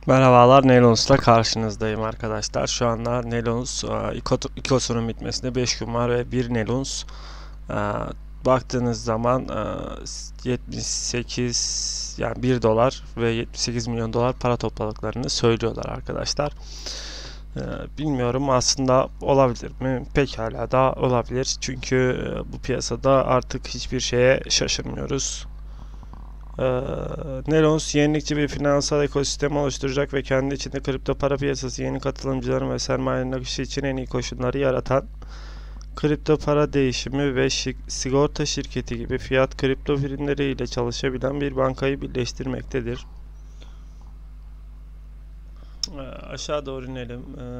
Merhabalar, Nelons'la karşınızdayım arkadaşlar. Şu anda Nelons İKOS'unun bitmesine 5 gün var ve bir Nelons e, baktığınız zaman 78 yani 1 dolar ve 78 milyon dolar para topladıklarını söylüyorlar arkadaşlar. E, Bilmiyorum, aslında olabilir mi? Pekala da olabilir. Çünkü bu piyasada artık hiçbir şeye şaşırmıyoruz. Nelons yenilikçi bir finansal ekosistem oluşturacak ve kendi içinde kripto para piyasası, yeni katılımcıların ve sermayenin akışı için en iyi koşulları yaratan kripto para değişimi ve sigorta şirketi gibi fiyat kripto birimleri ile çalışabilen bir bankayı birleştirmektedir. Aşağı doğru inelim.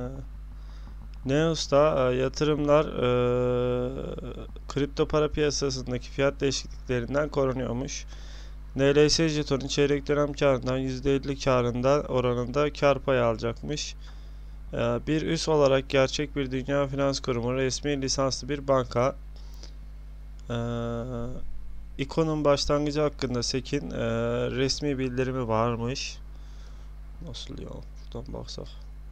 Neos'ta yatırımlar kripto para piyasasındaki fiyat değişikliklerinden korunuyormuş. NLS jetonu çeyrek dönem karından %50 karından oranında kar payı alacakmış. Bir üs olarak gerçek bir dünya finans kurumu, resmi lisanslı bir banka. İkonun başlangıcı hakkında SEC'in resmi bildirimi varmış. Nasıl ya? Şuradan baksak.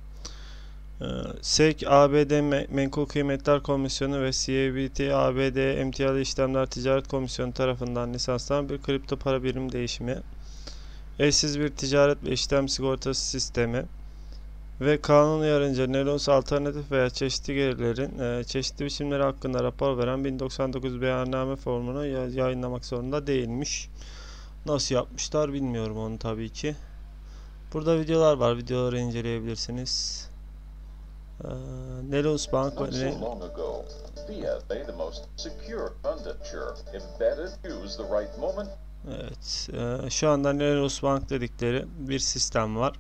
SEC, ABD Menkul Kıymetler Komisyonu ve CBT, ABD Emtialı İşlemler Ticaret Komisyonu tarafından lisanslanan bir kripto para birim değişimi. Eşsiz bir ticaret ve işlem sigortası sistemi ve kanun uyarınca Nelos alternatif veya çeşitli gelirlerin çeşitli biçimleri hakkında rapor veren 1099 beyanname formunu yayınlamak zorunda değilmiş. Nasıl yapmışlar bilmiyorum onu tabii ki. Burada videolar var. Videoları inceleyebilirsiniz. Nelos Bank ve evet, şu anda Nelos Bank dedikleri bir sistem var.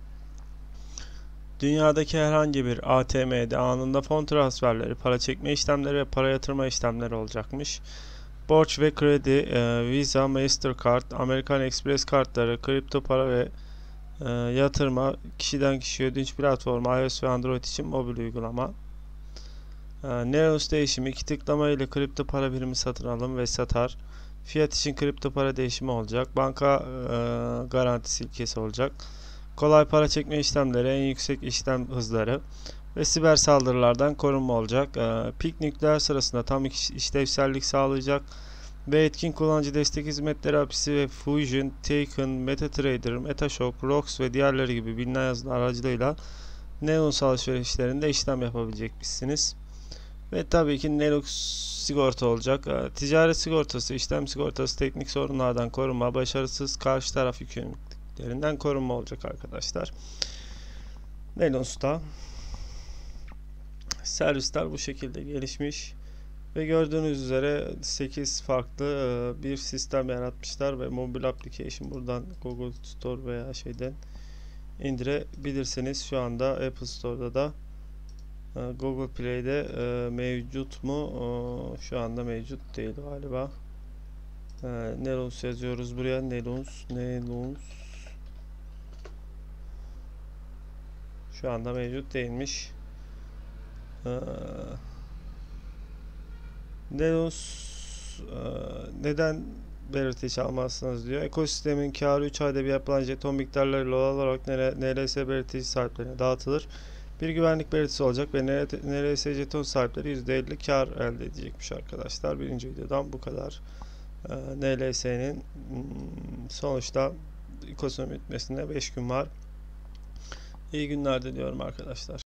Dünyadaki herhangi bir ATM'de anında fon transferleri, para çekme işlemleri ve para yatırma işlemleri olacakmış. Borç ve kredi, Visa, Mastercard, American Express kartları, kripto para ve yatırma, kişiden kişiye ödünç platformu, iOS ve Android için mobil uygulama. Neos değişimi, 2 tıklama ile kripto para birimi satın alım ve satar. Fiyat için kripto para değişimi olacak. Banka garantisi ilkesi olacak. Kolay para çekme işlemleri, en yüksek işlem hızları ve siber saldırılardan korunma olacak. Peak nükleer sırasında tam işlevsellik sağlayacak ve etkin kullanıcı destek hizmetleri API'si ve Fusion, Taken, MetaTrader, Metashock, ROX ve diğerleri gibi bilinen yazılım aracılığıyla Neos alışverişlerinde işlem yapabilecekmişsiniz. Ve tabii ki Nelos sigorta olacak. Ticaret sigortası, işlem sigortası, teknik sorunlardan korunma, başarısız karşı taraf yükümlülüklerinden korunma olacak arkadaşlar. Nelos'ta servisler bu şekilde gelişmiş ve gördüğünüz üzere 8 farklı bir sistem yaratmışlar ve mobil application buradan Google Store veya şeyden indirebilirsiniz. Şu anda Apple Store'da da Google Play'de mevcut mu? Şu anda mevcut değil galiba. Nelos yazıyoruz buraya. Nelos. Şu anda mevcut değilmiş. Nelos neden belirti almazsınız diyor. Ekosistemin karı 3 ayda bir yapılan jeton miktarlarıyla olarak NLS belirtici sahiplerine dağıtılır. Bir güvenlik belirtisi olacak ve NLS jeton sahipleri %50 kar elde edecekmiş arkadaşlar. Birinci videodan bu kadar. NLS'nin sonuçta İKOS'un bitmesine 5 gün var. İyi günler diliyorum arkadaşlar.